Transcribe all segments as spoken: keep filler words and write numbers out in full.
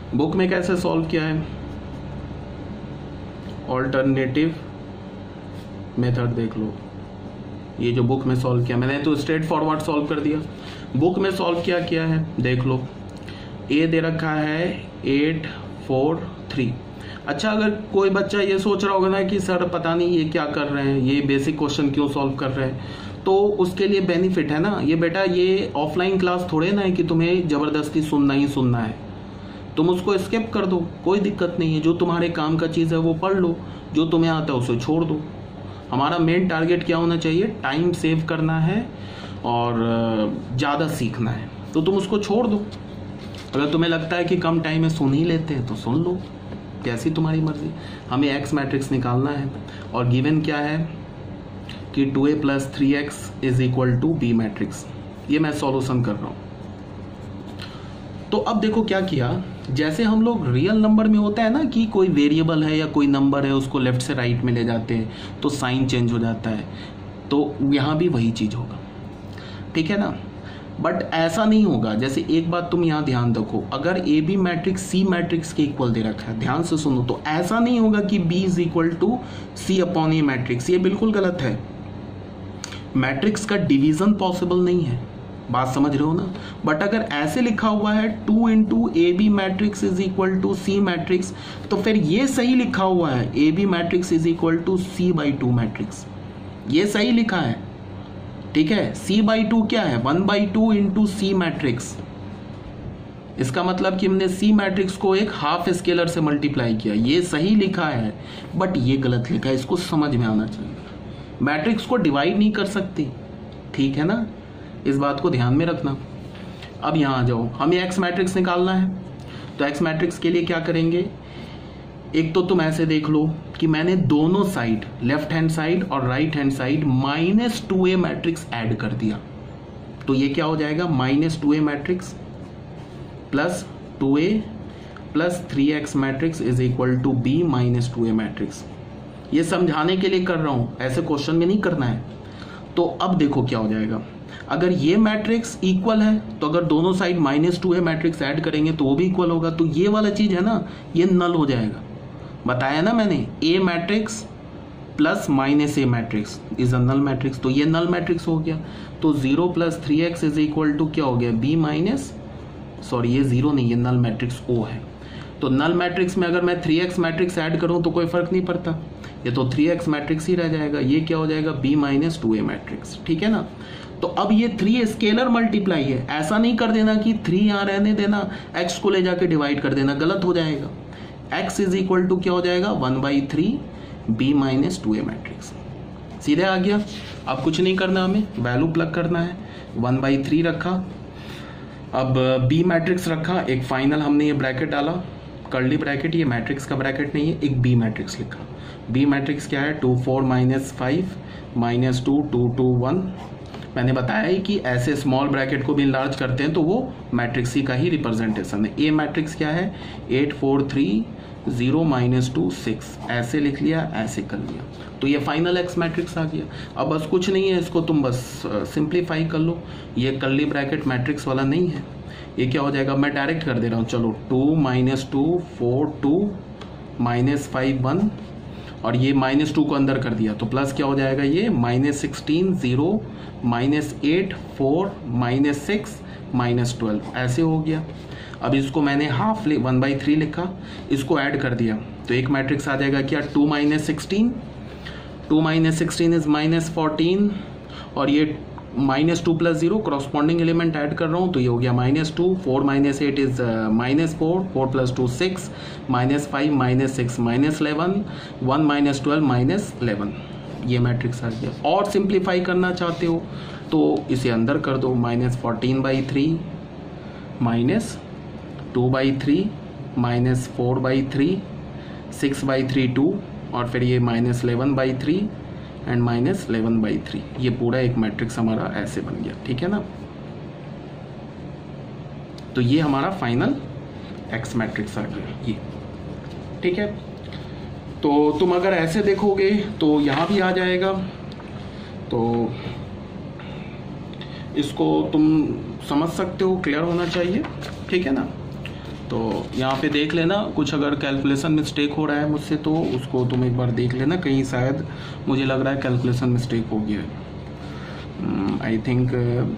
Book में कैसे solve किया है, ऑल्टरनेटिव मेथड देख लो। ये जो बुक में सॉल्व किया, मैंने तो स्ट्रेट फॉरवर्ड सॉल्व कर दिया। बुक में सॉल्व किया क्या है देख लो। ए दे रखा है एट फोर थ्री। अच्छा, अगर कोई बच्चा ये सोच रहा होगा ना कि सर पता नहीं ये क्या कर रहे हैं, ये बेसिक क्वेश्चन क्यों सॉल्व कर रहे हैं, तो उसके लिए बेनिफिट है ना ये बेटा, ये ऑफलाइन क्लास थोड़े ना है कि तुम्हें ज़बरदस्ती सुनना ही सुनना है। तुम उसको स्किप कर दो, कोई दिक्कत नहीं है। जो तुम्हारे काम का चीज़ है वो पढ़ लो, जो तुम्हें आता है उसे छोड़ दो। हमारा मेन टारगेट क्या होना चाहिए, टाइम सेव करना है और ज़्यादा सीखना है, तो तुम उसको छोड़ दो। अगर तुम्हें लगता है कि कम टाइम में सुन ही लेते हैं तो सुन लो, कैसी तुम्हारी मर्जी। हमें एक्स मैट्रिक्स निकालना है और गिवन क्या है कि two A plus three X is equal to B matrix. ये मैं सॉल्यूशन कर रहा हूँ। तो अब देखो क्या किया, जैसे हम लोग रियल नंबर में होता है ना कि कोई वेरिएबल है या कोई नंबर है उसको लेफ्ट से राइट में ले जाते हैं तो साइन चेंज हो जाता है, तो यहाँ भी वही चीज़ होगा, ठीक है ना। बट ऐसा नहीं होगा। जैसे एक बात तुम यहाँ ध्यान रखो, अगर A B matrix C matrix के इक्वल दे रखा है, ध्यान से सुनो, तो ऐसा नहीं होगा कि B is equal to C upon A matrix. ये बिल्कुल गलत है। मैट्रिक्स का डिवीजन पॉसिबल नहीं है, बात समझ रहे हो ना। बट अगर ऐसे लिखा हुआ है two into A B matrix is equal to C matrix, तो फिर ये सही लिखा हुआ है A B matrix is equal to C by two matrix, ये सही लिखा है, ठीक है। सी बाई टू क्या है, one by two into C matrix. इसका मतलब कि हमने सी मैट्रिक्स को एक हाफ स्केलर से मल्टीप्लाई किया, ये सही लिखा है। बट ये गलत लिखा है, इसको समझ में आना चाहिए। मैट्रिक्स को डिवाइड नहीं कर सकती, ठीक है ना, इस बात को ध्यान में रखना। अब यहाँ आ जाओ, हमें एक्स मैट्रिक्स निकालना है, तो एक्स मैट्रिक्स के लिए क्या करेंगे, एक तो तुम ऐसे देख लो कि मैंने दोनों साइड, लेफ्ट हैंड साइड और right hand side minus two A matrix add कर दिया, तो ये क्या हो जाएगा, minus two A matrix plus two A plus three X matrix is equal to B minus two A matrix. ये समझाने के लिए कर रहा हूं, ऐसे क्वेश्चन में नहीं करना है। तो अब देखो क्या हो जाएगा, अगर ये मैट्रिक्स इक्वल है तो अगर दोनों side minus two A matrix add करेंगे तो वो भी इक्वल होगा, तो ये वाला चीज है ना, ये नल हो जाएगा। बताया ना मैंने, A matrix plus minus A matrix is a null matrix, तो ये नल मैट्रिक्स हो गया। तो zero plus three X is equal to क्या हो गया, बी माइनस, सॉरी ये जीरो नहीं, ये नल मैट्रिक्स ओ है। तो नल मैट्रिक्स में अगर मैं थ्री एक्स मैट्रिक्स ऐड करूं तो कोई फर्क नहीं पड़ता, ये तो थ्री एक्स मैट्रिक्स ही रह जाएगा। ये क्या हो जाएगा, B minus two A matrix, ठीक है ना। तो अब ये थ्री स्केलर मल्टीप्लाई है, ऐसा नहीं कर देना कि थ्री यहाँ रहने देना, एक्स को ले जाके डिवाइड कर देना, गलत हो जाएगा। एक्स इज इक्वल टू क्या हो जाएगा, one by three B minus two A matrix, सीधे आ गया। अब कुछ नहीं करना, हमें वैल्यू प्लग करना है। वन बाई थ्री रखा, अब बी मैट्रिक्स रखा, एक फाइनल हमने ये ब्रैकेट डाला, कर्ली ब्रैकेट, ये मैट्रिक्स का ब्रैकेट नहीं है, एक बी मैट्रिक्स लिखा। बी मैट्रिक्स क्या है, two four minus five minus two two two one. मैंने बताया ही कि ऐसे स्मॉल ब्रैकेट को भी इनलार्ज करते हैं तो वो मैट्रिक्स ही का ही रिप्रेजेंटेशन है। ए मैट्रिक्स क्या है, eight four three zero minus two six, ऐसे लिख लिया, ऐसे कर लिया, तो ये फाइनल एक्स मैट्रिक्स आ गया। अब बस कुछ नहीं है, इसको तुम बस सिंप्लीफाई कर लो। ये कर्ली ब्रैकेट मैट्रिक्स वाला नहीं है, ये क्या हो जाएगा, मैं डायरेक्ट कर दे रहा हूँ, चलो two minus two four two minus five one, और ये माइनस टू को अंदर कर दिया तो प्लस क्या हो जाएगा, ये minus sixteen zero minus eight four minus six minus twelve, ऐसे हो गया। अब इसको मैंने हाफ वन बाई थ्री लिखा, इसको ऐड कर दिया तो एक मैट्रिक्स आ जाएगा क्या, two minus sixteen, two minus sixteen is minus fourteen, और ये minus two plus zero corresponding element add कर रहा हूँ तो ये हो गया minus two, four minus eight is minus four, four plus two six, minus five minus six minus eleven, one minus twelve minus eleven, ये मैट्रिक्स आ गया। और सिंप्लीफाई करना चाहते हो तो इसे अंदर कर दो, minus fourteen by three minus two by three minus four by three six by three two, और फिर ये minus eleven by three and minus eleven by three, ये पूरा एक मैट्रिक्स हमारा ऐसे बन गया, ठीक है ना। तो ये हमारा फाइनल एक्स मैट्रिक्स आ गया ये, ठीक है। तो तुम अगर ऐसे देखोगे तो यहाँ भी आ जाएगा, तो इसको तुम समझ सकते हो, क्लियर होना चाहिए, ठीक है ना। तो यहाँ पे देख लेना, कुछ अगर कैलकुलेशन मिस्टेक हो रहा है मुझसे तो उसको तुम एक बार देख लेना, कहीं शायद मुझे लग रहा है कैलकुलेशन मिस्टेक हो गया है। I think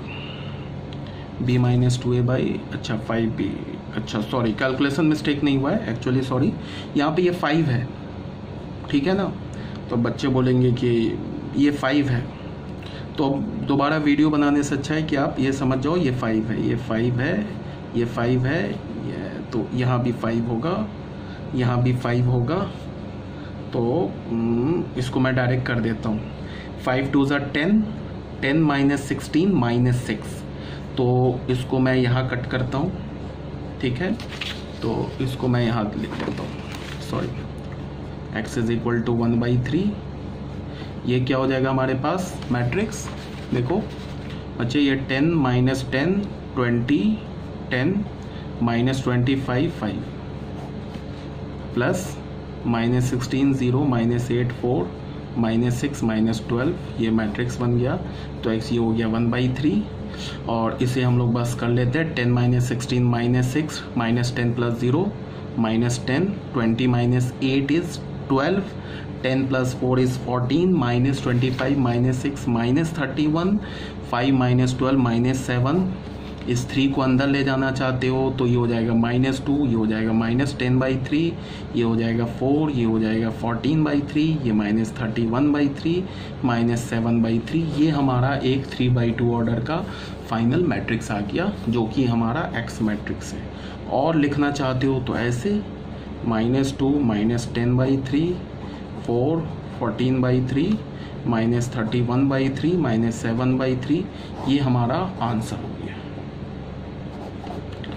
B minus two A by अच्छा फाइव बी, अच्छा सॉरी कैलकुलेशन मिस्टेक नहीं हुआ है एक्चुअली, सॉरी। यहाँ पे ये फाइव है, ठीक है ना। तो बच्चे बोलेंगे कि ये फाइव है, तो दोबारा वीडियो बनाने से अच्छा है कि आप ये समझ जाओ ये फाइव है, ये फाइव है, ये फाइव है, ये तो यहाँ भी फाइव होगा, यहाँ भी फाइव होगा। तो इसको मैं डायरेक्ट कर देता हूँ, फाइव टू ज़ा ten, ten minus sixteen minus six, तो इसको मैं यहाँ कट करता हूँ, ठीक है। तो इसको मैं यहाँ लिख देता हूँ, sorry, x is equal to one by three. ये क्या हो जाएगा हमारे पास मैट्रिक्स, देखो अच्छा, ये ten minus ten twenty, ten minus twenty five five, plus minus sixteen zero, minus eight four, minus six, minus twelve, ये मैट्रिक्स बन गया। तो एक्स ये हो गया वन बाई थ्री, और इसे हम लोग बस कर लेते हैं, ten minus sixteen minus six, minus ten plus zero minus ten, twenty minus eight is twelve, ten plus four is fourteen, minus twenty five minus six minus thirty one, five minus twelve minus seven. इस three को अंदर ले जाना चाहते हो तो ये हो जाएगा माइनस टू, ये हो जाएगा माइनस टेन बाई थ्री, ये हो जाएगा फोर, ये हो जाएगा फोर्टीन बाई थ्री, ये minus thirty one by three, minus seven by three. ये हमारा एक थ्री बाई टू ऑर्डर का फाइनल मैट्रिक्स आ गया, जो कि हमारा एक्स मैट्रिक्स है। और लिखना चाहते हो तो ऐसे, minus two minus ten by three, four fourteen by three, minus thirty one by three, minus seven by three, ये हमारा आंसर हो गया।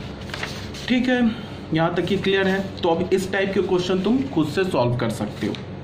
ठीक है, यहाँ तक ही क्लियर है। तो अब इस टाइप के क्वेश्चन तुम खुद से सॉल्व कर सकते हो।